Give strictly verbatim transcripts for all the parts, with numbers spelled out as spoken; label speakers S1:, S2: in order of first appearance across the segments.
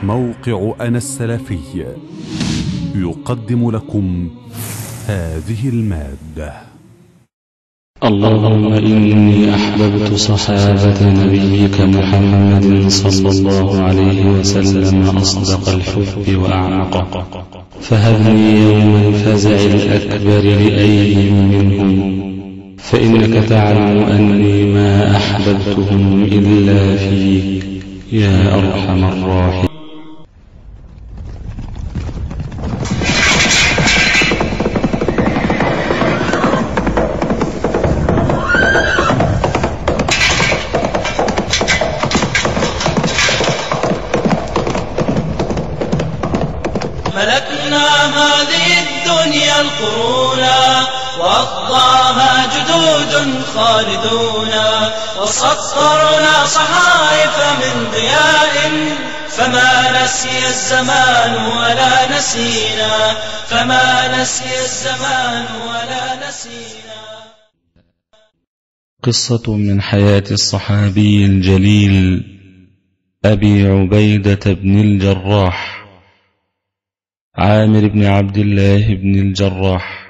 S1: موقع أنا السلفي يقدم لكم هذه المادة.
S2: اللهم إني أحببت صحابة نبيك محمد صلى الله عليه وسلم أصدق الحب وأعمقه، فهبني يوم الفزع الأكبر لأيهم منهم، فإنك تعلم أني ما أحببتهم إلا فيك يا أرحم الراحمين.
S3: ملكنا هذه الدنيا القرونا، وأخضاها جدود خالدون، وسطرنا صحائف من ضياء، فما نسي الزمان ولا نسينا، فما نسي الزمان ولا نسينا.
S2: قصة من حياة الصحابي الجليل أبي عبيدة بن الجراح عامر بن عبد الله بن الجراح.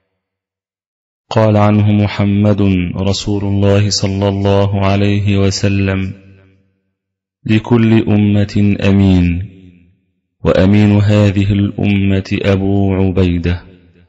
S2: قال عنه محمد رسول الله صلى الله عليه وسلم: لكل أمة أمين، وأمين هذه الأمة أبو عبيدة.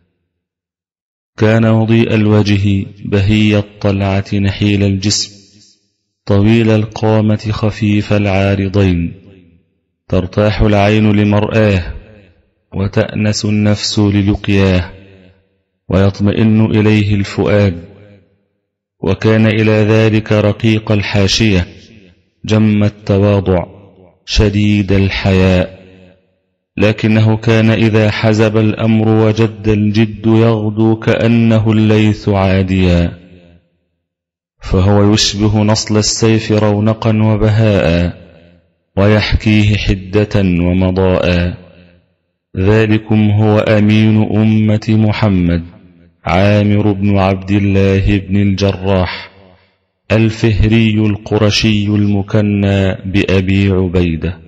S2: كان وضيء الوجه بهي الطلعة نحيل الجسم طويل القامة خفيف العارضين، ترتاح العين لمرآه وتأنس النفس للقياه ويطمئن إليه الفؤاد. وكان إلى ذلك رقيق الحاشية جم التواضع شديد الحياء، لكنه كان إذا حزب الأمر وجد الجد يغدو كأنه الليث عاديا، فهو يشبه نصل السيف رونقا وبهاء، ويحكيه حدة ومضاء. ذلكم هو أمين أمة محمد عامر بن عبد الله بن الجراح الفهري القرشي المكنى بأبي عبيدة.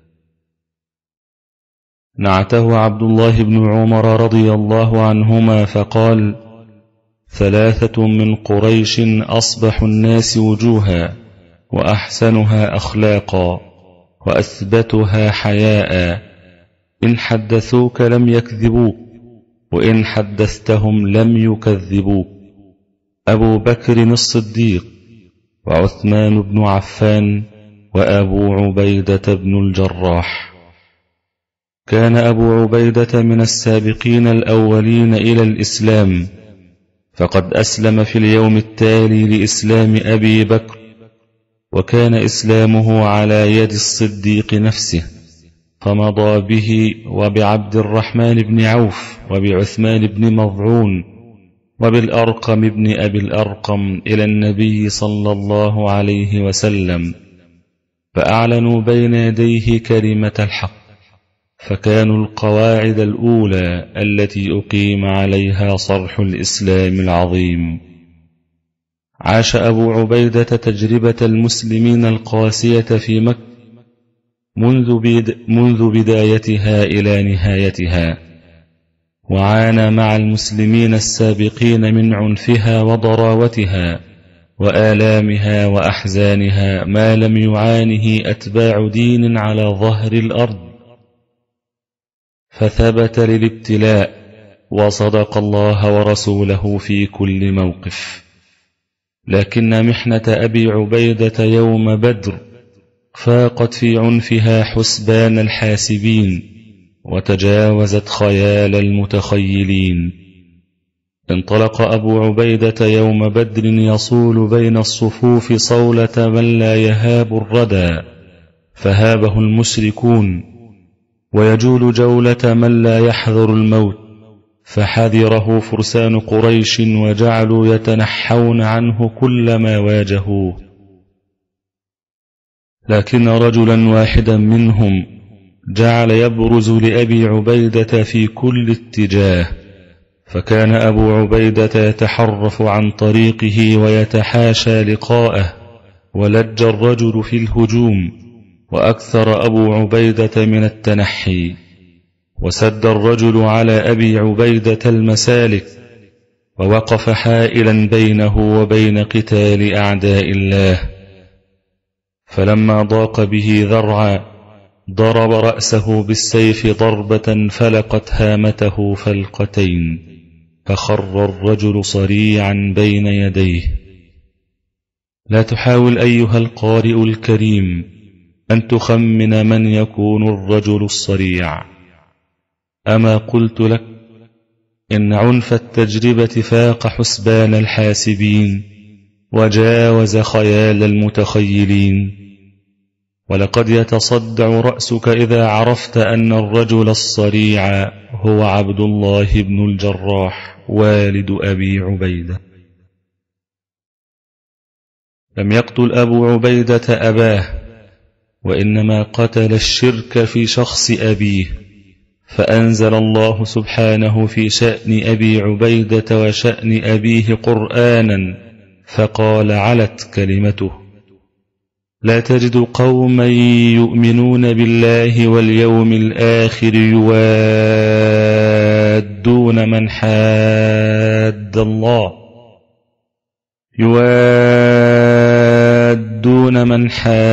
S2: نعته عبد الله بن عمر رضي الله عنهما فقال: ثلاثة من قريش أصبح الناس وجوها، وأحسنها أخلاقا، وأثبتها حياء، إن حدثوك لم يكذبوك، وإن حدثتهم لم يكذبوك: أبو بكر الصديق، وعثمان بن عفان، وأبو عبيدة بن الجراح. كان أبو عبيدة من السابقين الأولين إلى الإسلام، فقد أسلم في اليوم التالي لإسلام أبي بكر، وكان إسلامه على يد الصديق نفسه، فمضى به وبعبد الرحمن بن عوف وبعثمان بن مظعون وبالأرقم بن أبي الأرقم إلى النبي صلى الله عليه وسلم، فأعلنوا بين يديه كلمة الحق، فكانوا القواعد الأولى التي أقيم عليها صرح الإسلام العظيم. عاش أبو عبيدة تجربة المسلمين القاسية في مكة منذ, بد... منذ بدايتها إلى نهايتها، وعانى مع المسلمين السابقين من عنفها وضراوتها وآلامها وأحزانها ما لم يعانه أتباع دين على ظهر الأرض، فثبت للابتلاء وصدق الله ورسوله في كل موقف. لكن محنة أبي عبيدة يوم بدر فاقت في عنفها حسبان الحاسبين، وتجاوزت خيال المتخيلين. انطلق أبو عبيدة يوم بدر يصول بين الصفوف صولة من لا يهاب الردى، فهابه المشركون، ويجول جولة من لا يحذر الموت، فحذره فرسان قريش وجعلوا يتنحون عنه كلما واجهوه. لكن رجلا واحدا منهم جعل يبرز لأبي عبيدة في كل اتجاه، فكان أبو عبيدة يتحرف عن طريقه ويتحاشى لقاءه، ولج الرجل في الهجوم، وأكثر أبو عبيدة من التنحي، وسد الرجل على أبي عبيدة المسالك، ووقف حائلا بينه وبين قتال أعداء الله. فلما ضاق به ذرعا ضرب رأسه بالسيف ضربة فلقت هامته فلقتين، فخر الرجل صريعا بين يديه. لا تحاول أيها القارئ الكريم أن تخمن من يكون الرجل الصريع. أما قلت لك إن عنف التجربة فاق حسبان الحاسبين وجاوز خيال المتخيلين. ولقد يتصدع رأسك إذا عرفت أن الرجل الصريع هو عبد الله بن الجراح والد أبي عبيدة. لم يقتل أبو عبيدة أباه، وإنما قتل الشرك في شخص أبيه. فأنزل الله سبحانه في شأن أبي عبيدة وشأن أبيه قرآنا فقال علت كلمته: لا تجد قوما يؤمنون بالله واليوم الآخر يوادون من حاد الله يوادون من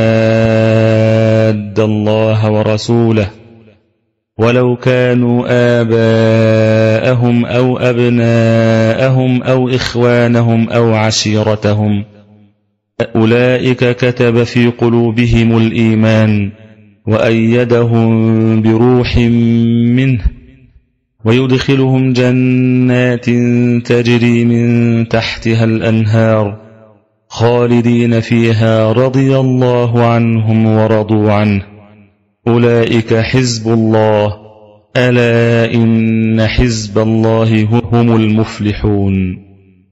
S2: حاد الله ورسوله ولو كانوا آباءهم أو أبناءهم أو إخوانهم أو عشيرتهم، أولئك كتب في قلوبهم الإيمان وأيدهم بروح منه ويدخلهم جنات تجري من تحتها الأنهار خالدين فيها رضي الله عنهم ورضوا عنه، أولئك حزب الله، ألا إن حزب الله هم المفلحون.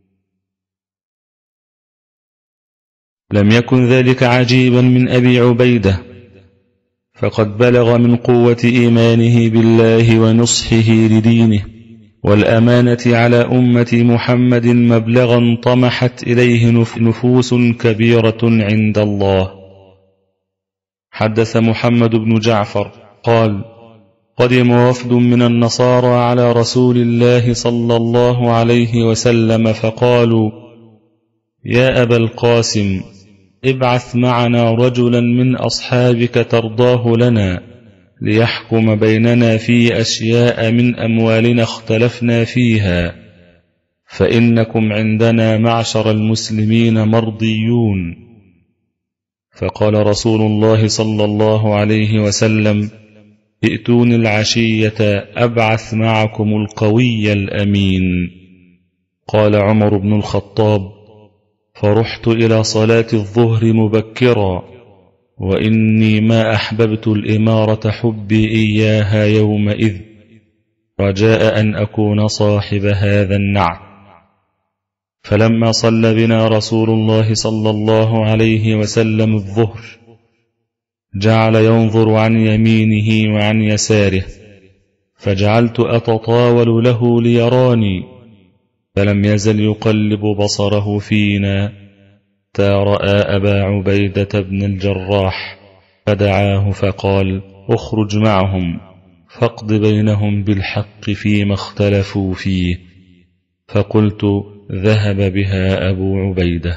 S2: لم يكن ذلك عجيبا من أبي عبيدة، فقد بلغ من قوة إيمانه بالله ونصحه لدينه والأمانة على أمة محمد مبلغا طمحت إليه نفوس كبيرة عند الله. حدث محمد بن جعفر قال: قدم وفد من النصارى على رسول الله صلى الله عليه وسلم فقالوا: يا أبا القاسم، ابعث معنا رجلا من أصحابك ترضاه لنا ليحكم بيننا في أشياء من أموالنا اختلفنا فيها، فإنكم عندنا معشر المسلمين مرضيون. فقال رسول الله صلى الله عليه وسلم: ائتوني العشية أبعث معكم القوي الأمين. قال عمر بن الخطاب: فرحت إلى صلاة الظهر مبكرا، وإني ما أحببت الإمارة حبي إياها يومئذ، رجاء أن أكون صاحب هذا النعت. فلما صلى بنا رسول الله صلى الله عليه وسلم الظهر جعل ينظر عن يمينه وعن يساره، فجعلت أتطاول له ليراني، فلم يزل يقلب بصره فينا حتى رأى أبا عبيدة بن الجراح، فدعاه فقال: اخرج معهم فاقض بينهم بالحق فيما اختلفوا فيه. فقلت: ذهب بها أبو عبيدة.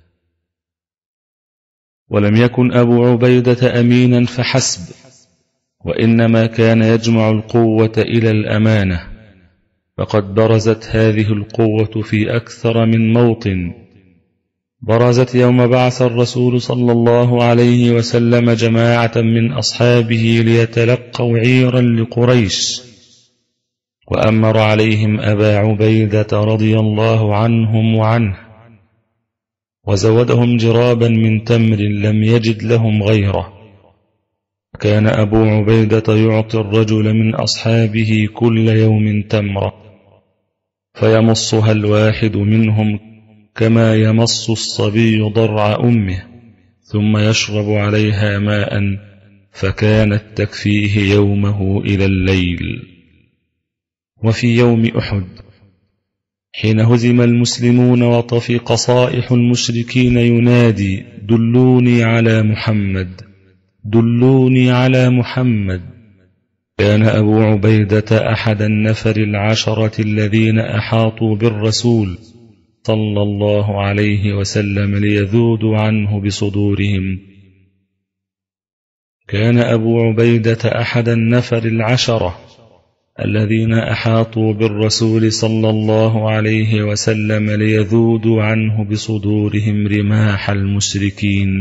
S2: ولم يكن أبو عبيدة أمينا فحسب، وإنما كان يجمع القوة إلى الأمانة، فقد برزت هذه القوة في أكثر من موطن. برزت يوم بعث الرسول صلى الله عليه وسلم جماعة من أصحابه ليتلقوا عيرا لقريش، وأمر عليهم أبا عبيدة رضي الله عنهم وعنه، وزودهم جرابا من تمر لم يجد لهم غيره. كان أبو عبيدة يعطي الرجل من أصحابه كل يوم تمرة، فيمصها الواحد منهم كما يمص الصبي ضرع أمه، ثم يشرب عليها ماء، فكانت تكفيه يومه إلى الليل. وفي يوم أحد حين هزم المسلمون وطفق صائح المشركين ينادي: دلوني على محمد، دلوني على محمد. كان أبو عبيدة أحد النفر العشرة الذين أحاطوا بالرسول صلى الله عليه وسلم ليذودوا عنه بصدورهم. كان أبو عبيدة أحد النفر العشرة الذين أحاطوا بالرسول صلى الله عليه وسلم ليذودوا عنه بصدورهم رماح المشركين.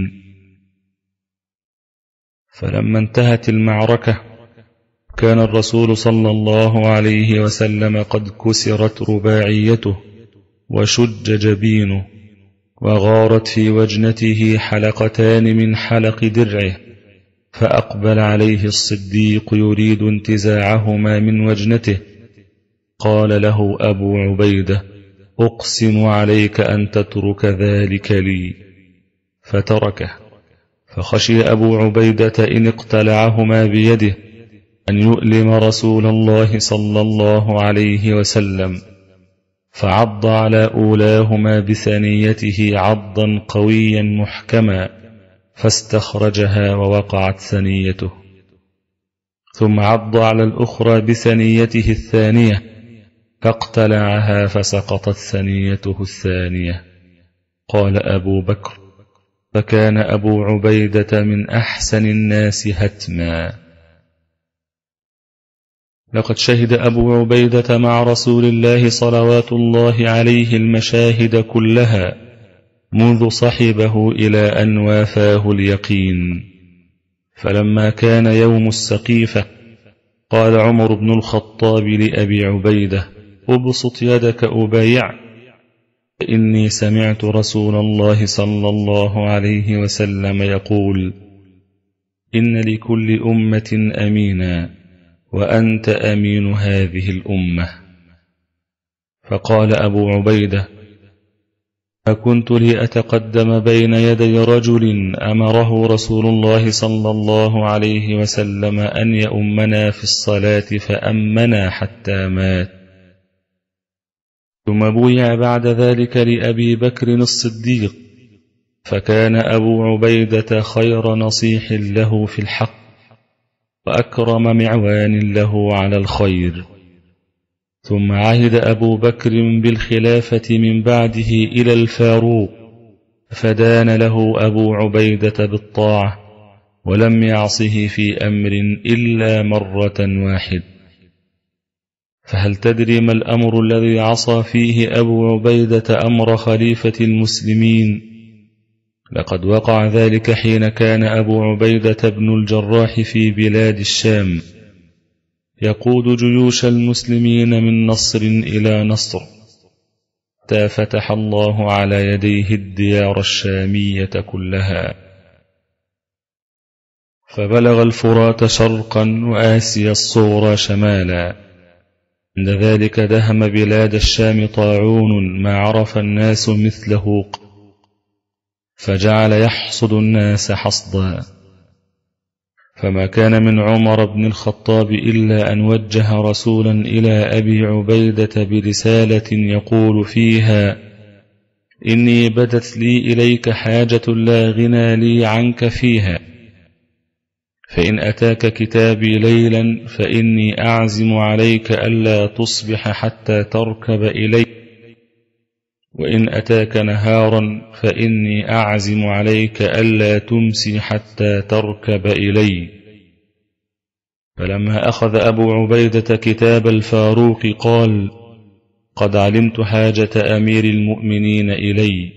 S2: فلما انتهت المعركة كان الرسول صلى الله عليه وسلم قد كسرت رباعيته وشج جبينه وغارت في وجنته حلقتان من حلق درعه، فأقبل عليه الصديق يريد انتزاعهما من وجنته. قال له أبو عبيدة: أقسم عليك أن تترك ذلك لي، فتركه. فخشي أبو عبيدة إن اقتلعهما بيده أن يؤلم رسول الله صلى الله عليه وسلم، فعض على أولاهما بثنيته عضا قويا محكما، فاستخرجها ووقعت ثنيته، ثم عض على الأخرى بثنيته الثانية فاقتلعها فسقطت ثنيته الثانية. قال أبو بكر: فكان أبو عبيدة من أحسن الناس هتما. لقد شهد أبو عبيدة مع رسول الله صلوات الله عليه المشاهد كلها منذ صحبه إلى أن وافاه اليقين. فلما كان يوم السقيفة قال عمر بن الخطاب لأبي عبيدة: أبسط يدك أبايع، إني سمعت رسول الله صلى الله عليه وسلم يقول: إن لكل أمة أمينا وأنت أمين هذه الأمة. فقال أبو عبيدة: أكنت لأتقدم بين يدي رجل أمره رسول الله صلى الله عليه وسلم أن يؤمنا في الصلاة فأمنا حتى مات. ثم بويع بعد ذلك لأبي بكر الصديق، فكان أبو عبيدة خير نصيح له في الحق وأكرم معوان له على الخير. ثم عهد أبو بكر بالخلافة من بعده إلى الفاروق، فدان له أبو عبيدة بالطاعة ولم يعصه في أمر إلا مرة واحد. فهل تدري ما الأمر الذي عصى فيه أبو عبيدة أمر خليفة المسلمين؟ لقد وقع ذلك حين كان أبو عبيدة بن الجراح في بلاد الشام يقود جيوش المسلمين من نصر إلى نصر، حتى فتح الله على يديه الديار الشامية كلها، فبلغ الفرات شرقا وآسيا الصغرى شمالا. عند ذلك دهم بلاد الشام طاعون ما عرف الناس مثله، فجعل يحصد الناس حصدا. فما كان من عمر بن الخطاب إلا أن وجه رسولا إلى أبي عبيدة برسالة يقول فيها: إني بدت لي إليك حاجة لا غنى لي عنك فيها، فإن أتاك كتابي ليلا فإني أعزم عليك ألا تصبح حتى تركب إلي، وإن أتاك نهارا فإني أعزم عليك ألا تمسي حتى تركب إلي. فلما أخذ أبو عبيدة كتاب الفاروق قال: قد علمت حاجة أمير المؤمنين إلي،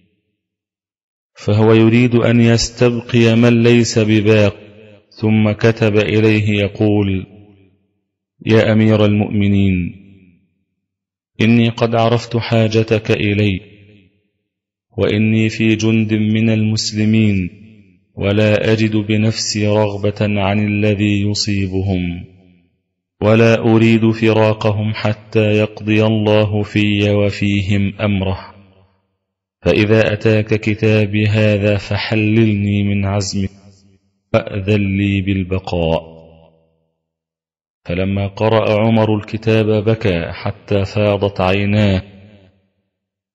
S2: فهو يريد أن يستبقي من ليس بباق. ثم كتب إليه يقول: يا أمير المؤمنين، إني قد عرفت حاجتك إلي، وإني في جند من المسلمين، ولا أجد بنفسي رغبة عن الذي يصيبهم، ولا أريد فراقهم حتى يقضي الله في وفيهم أمره، فإذا أتاك كتابي هذا فحللني من عزمك وأذن لي بالبقاء. فلما قرأ عمر الكتاب بكى حتى فاضت عيناه.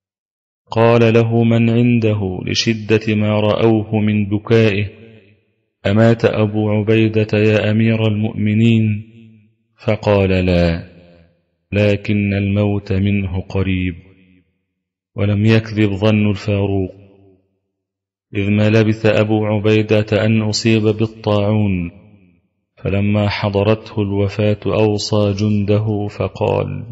S2: قال له من عنده لشدة ما رأوه من بكائه: أمات أبو عبيدة يا أمير المؤمنين؟ فقال لا، لكن الموت منه قريب. ولم يكذب ظن الفاروق، إذ ما لبث أبو عبيدة أن أصيب بالطاعون، فلما حضرته الوفاة أوصى جنده فقال: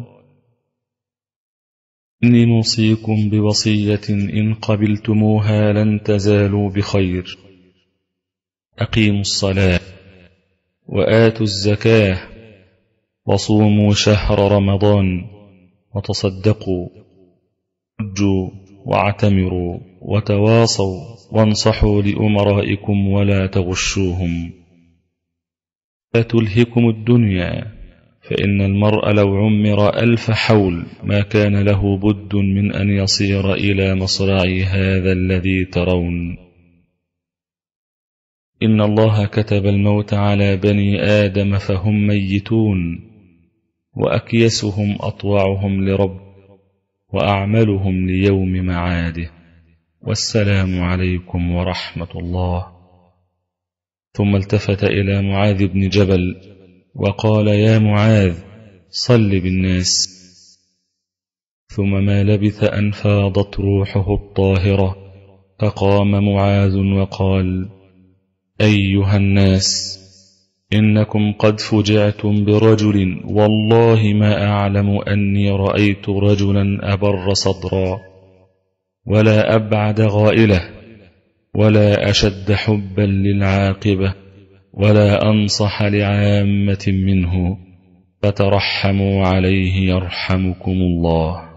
S2: إني نوصيكم بوصية إن قبلتموها لن تزالوا بخير. أقيموا الصلاة وآتوا الزكاة وصوموا شهر رمضان وتصدقوا، حجوا واعتمروا وتواصوا وانصحوا لأمرائكم ولا تغشوهم. لا تلهكم الدنيا، فإن المرء لو عمر ألف حول ما كان له بد من أن يصير إلى مصرع هذا الذي ترون. إن الله كتب الموت على بني آدم فهم ميتون، وأكيسهم أطوعهم لرب، وأعملهم ليوم معاده. والسلام عليكم ورحمة الله. ثم التفت إلى معاذ بن جبل وقال: يا معاذ، صل بالناس. ثم ما لبث أن فاضت روحه الطاهرة، فقام معاذ وقال: أيها الناس، إنكم قد فجعتم برجل والله ما أعلم أني رأيت رجلا أبر صدرا ولا أبعد غائلة ولا أشد حبا للعاقبة ولا أنصح لعامة منه، فترحموا عليه يرحمكم الله.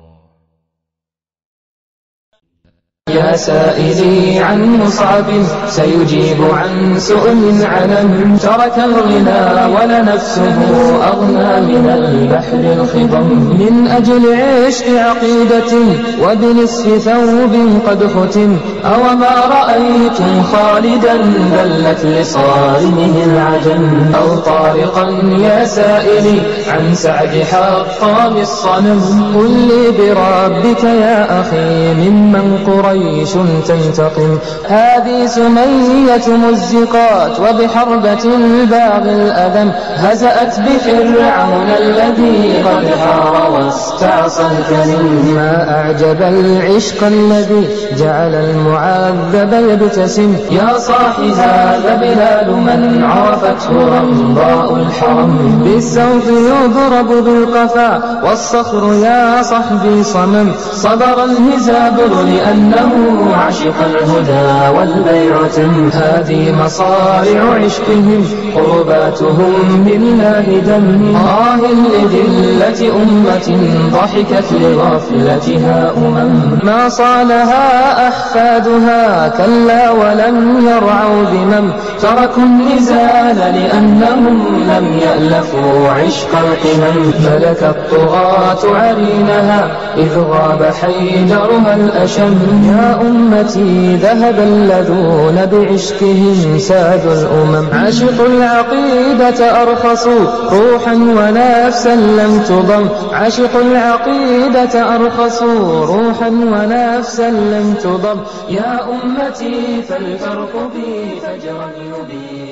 S4: يا سائلي عن مصعب سيجيب عن سؤل علم، ترك الغنى ولنفسه أغنى من البحر الخضم، من أجل عشق عقيدة وبنصف ثوب قد ختم، أو ما رأيتم خالدا بلت لصارمه العجم، أو طارقا يا سائلي عن سعد حطام الصنم، قل لي بربك يا أخي ممن قريش تنتقم، هذه سمية مزقات وبحربة الباغي الأذم، هزأت بفرعون الذي قد حار واستعصى الكريم، ما أعجب العشق الذي جعل المعذب يبتسم، يا صاح هذا بلال من عرفته رمضاء الحرم، بالسوط يضرب بالقفا والصخر يا صحبي صمم، صبر الهزابر لأنه عشق الهدى والبيع تم، هذه مصارع عشقهم قرباتهم بالله دم، آه لذلة أمة ضحكت لغفلتها أمم، ما صالها أحفادها كلا ولم يرعوا بمم، تركوا النزال لأنهم لم يألفوا عشق الحمم، ملك الطغاة عرينها إذ غاب حيدرها الأشم، يا أمتي ذهب الذون بعشقهم سادوا الأمم، عاشقوا العقيدة أرخصوا روحا ونفسا لم تضم، عاشقوا العقيدة أرخصوا روحا ونفسا لم تضم، يا أمتي فلترقبي فجرا يبين